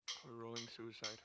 Rolling suicide.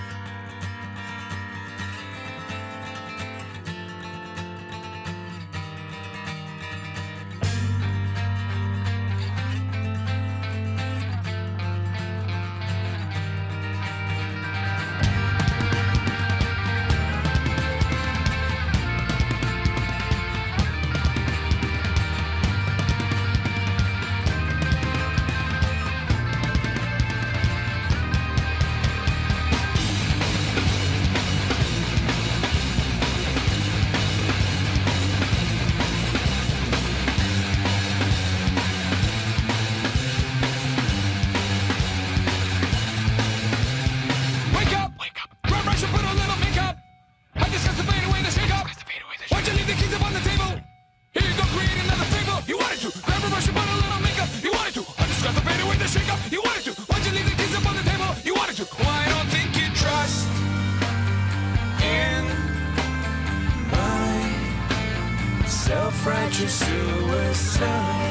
Self-righteous suicide.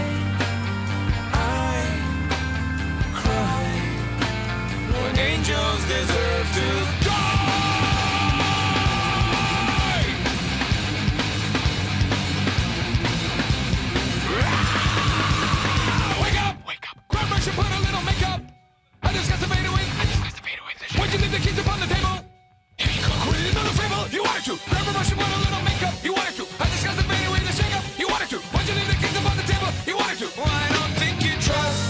I cry when angels deserve to die. Wake up! Wake up! Grab brush and put a little makeup. I just got to fade away. Why'd you leave the keys upon the table? Here you go. Create another fable. You wanted to. Grab a brush and put a little makeup. You wanted to. I just got to fade away. You wanted to. Why'd you leave the keys upon the table? You wanted to. Well, I don't think you trust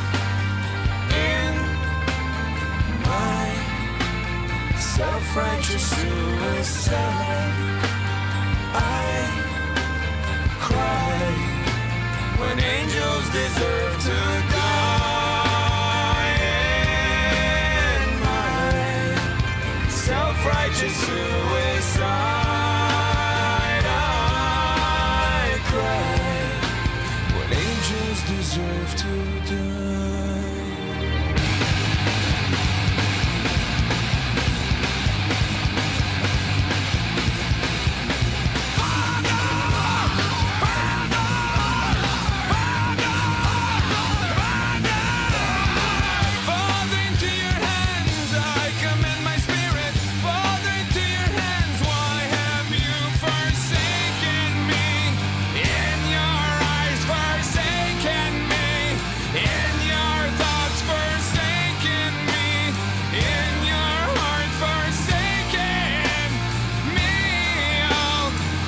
in my self-righteous suicide. I cry when angels deserve to die. In my self-righteous suicide. Deserve to die. Father, into your hands I commend my spirit. Father, into your hands, why have you forsaken me? In your eyes forsaken me. In your thoughts forsaken me. In your heart forsaken me. Oh,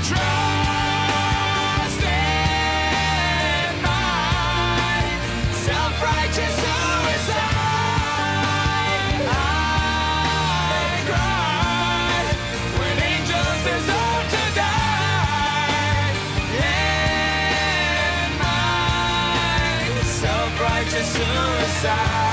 trust in my self-righteous suicide. I cry when angels deserve to die. In my self-righteous suicide.